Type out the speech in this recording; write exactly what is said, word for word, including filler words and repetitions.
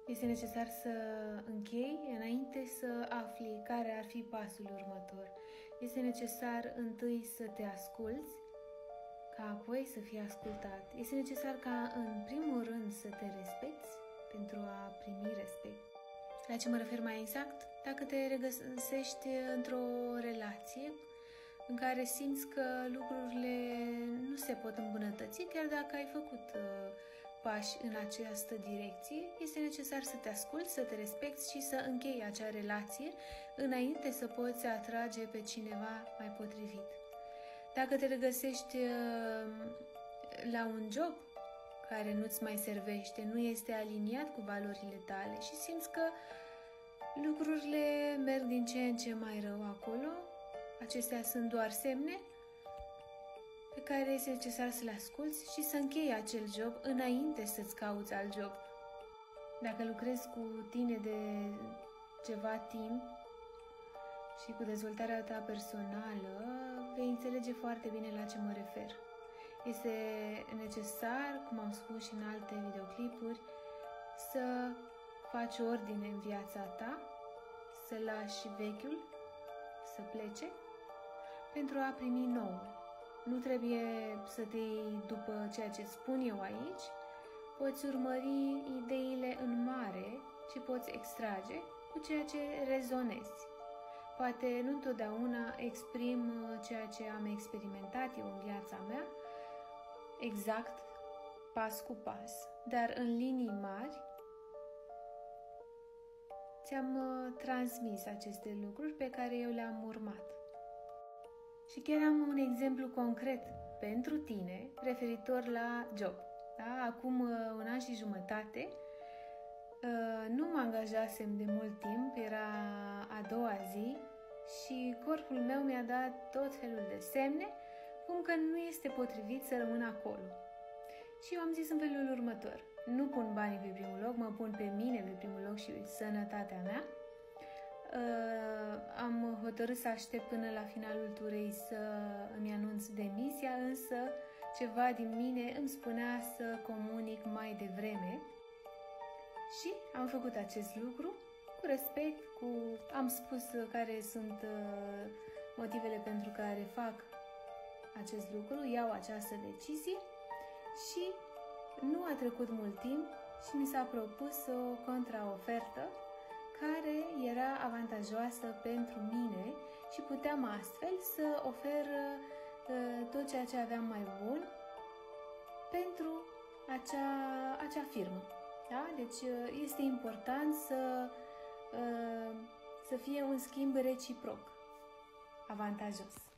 Este necesar să închei înainte să afli care ar fi pasul următor. Este necesar întâi să te asculți, ca apoi să fii ascultat. Este necesar ca în primul rând să te respecti pentru a primi respect. La ce mă refer mai exact? Dacă te regăsești într-o relație în care simți că lucrurile nu se pot îmbunătăți, chiar dacă ai făcut uh, pași în această direcție, este necesar să te asculți, să te respecti și să închei acea relație înainte să poți atrage pe cineva mai potrivit. Dacă te regăsești uh, la un job care nu-ți mai servește, nu este aliniat cu valorile tale și simți că lucrurile merg din ce în ce mai rău acolo, acestea sunt doar semne pe care este necesar să le asculți și să închei acel job înainte să-ți cauți alt job. Dacă lucrezi cu tine de ceva timp și cu dezvoltarea ta personală, vei înțelege foarte bine la ce mă refer. Este necesar, cum am spus și în alte videoclipuri, să faci ordine în viața ta, să lași vechiul să plece pentru a primi noul. Nu trebuie să te iei după ceea ce spun eu aici, poți urmări ideile în mare și poți extrage cu ceea ce rezonezi. Poate nu întotdeauna exprim ceea ce am experimentat eu în viața mea, exact, pas cu pas, dar în linii mari ți-am transmis aceste lucruri pe care eu le-am urmat. Și chiar am un exemplu concret pentru tine referitor la job. Da? Acum un an și jumătate nu mă angajasem de mult timp, era a doua zi și corpul meu mi-a dat tot felul de semne cum că nu este potrivit să rămân acolo. Și eu am zis în felul următor: nu pun banii pe primul loc, mă pun pe mine pe primul loc și sănătatea mea. Uh, am hotărât să aștept până la finalul turei să îmi anunț demisia, însă ceva din mine îmi spunea să comunic mai devreme și am făcut acest lucru cu respect, cu... am spus care sunt uh, motivele pentru care fac acest lucru, iau această decizie și nu a trecut mult timp și mi s-a propus o contraofertă care era avantajoasă pentru mine și puteam astfel să ofer uh, tot ceea ce aveam mai bun pentru acea, acea firmă. Da? Deci uh, este important să, uh, să fie un schimb reciproc, avantajos.